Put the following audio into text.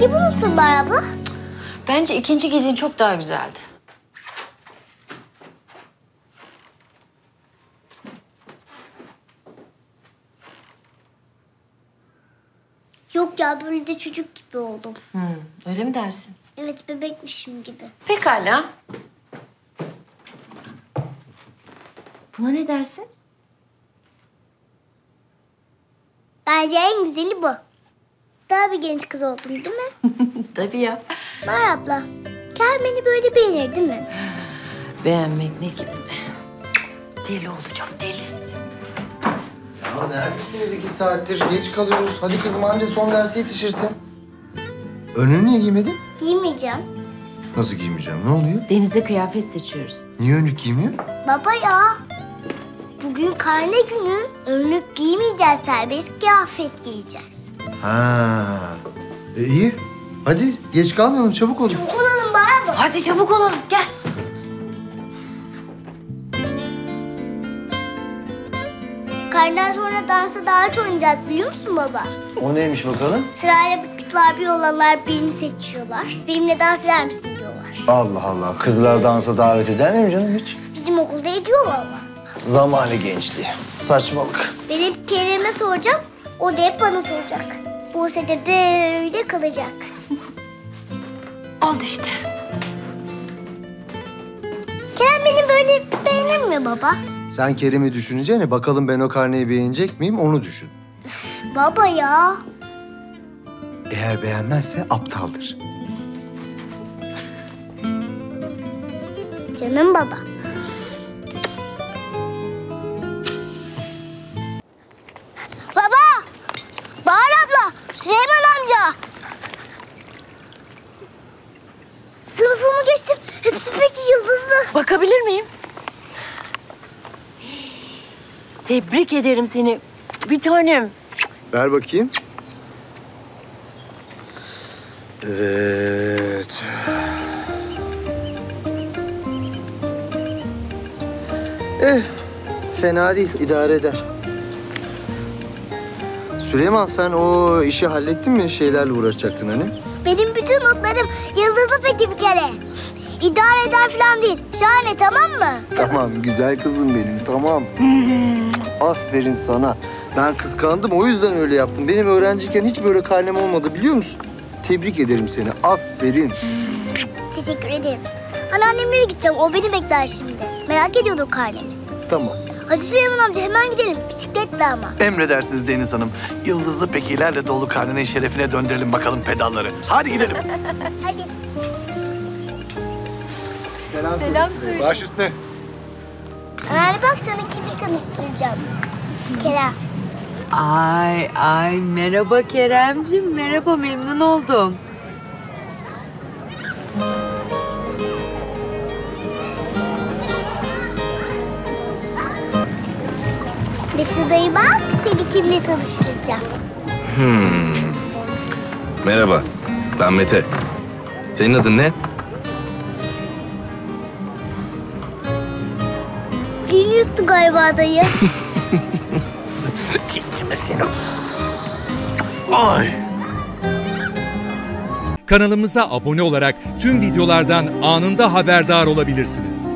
Peki bu nasıl Bahar abla? Bence ikinci giydiğin çok daha güzeldi. Yok ya, böyle de çocuk gibi oldum. Öyle mi dersin? Evet, bebekmişim gibi. Pekala. Buna ne dersin? Bence en güzeli bu. Daha bir genç kız oldum değil mi? Tabii ya. Bahar abla, Kerem beni böyle beğenir değil mi? Beğenmek ne gibi? Deli olacak, deli. Ya neredesiniz 2 saattir? Geç kalıyoruz. Hadi kızım anca son derse yetişirsin. Önünü niye giymedin? Giymeyeceğim. Nasıl giymeyeceğim? Ne oluyor? Denize kıyafet seçiyoruz. Niye önlük giymiyor? Baba ya, bugün karne günü. Önlük giymeyeceğiz, serbest kıyafet giyeceğiz. Ha. İyi. Hadi geç kalmayalım, çabuk olun. Çabuk olalım Bahar abla. Hadi çabuk olalım, gel. Karneden sonra dansa davet oynayacağız, biliyor musun baba? O neymiş bakalım? Sırayla bir kızlar bir oğlanlar birini seçiyorlar. Benimle dans eder misin diyorlar. Allah Allah. Kızlar dansa davet eder miyim canım hiç? Bizim okulda ediyorlar ama. Zamanı gençliği. Saçmalık. Ben hep Kerem'e soracağım, o da hep bana soracak. Buse de böyle kalacak. Oldu işte. Kerem beni böyle beğenir mi baba? Sen Kerem'i düşüneceğine bakalım ben o karneyi beğenecek miyim onu düşün. Baba ya. Eğer beğenmezse aptaldır. Canım baba. Baba! Bahar abla! Süleyman amca! Sınıfımı geçtim. Hepsi peki yıldızlı. Bakabilir miyim? Tebrik ederim seni. Bir tanem. Ver bakayım. Evet. Fena değil, idare eder. Süleyman sen o işi hallettin mi? Şeylerle uğraşacaktın hani. Benim bütün notlarım yıldızlı peki bir kere. İdare eder falan değil. Şahane, tamam mı? Tamam, güzel kızım benim, tamam. Aferin sana. Ben kıskandım, o yüzden öyle yaptım. Benim öğrenciyken hiç böyle karnem olmadı, biliyor musun? Tebrik ederim seni, aferin. Teşekkür ederim. Anneannemlere gideceğim. O beni bekler şimdi. Merak ediyordur karnemi. Tamam. Hadi Süleyman amca hemen gidelim. Bisikletle ama. Emredersiniz Deniz Hanım. Yıldızlı pekilerle dolu karnenin şerefine döndürelim bakalım pedalları. Hadi gidelim. Hadi. Selam söyle. Baş üstüne. Anneanne bak sana kimi tanıştıracağım. Kerem. Ay merhaba Keremcim, merhaba, memnun oldum. Betül dayı bak seni kimle tanıştıracağım. Merhaba, ben Mete. Senin adın ne? Gün yuttu galiba dayı. Kimsime seni. Ay. Kanalımıza abone olarak tüm videolardan anında haberdar olabilirsiniz.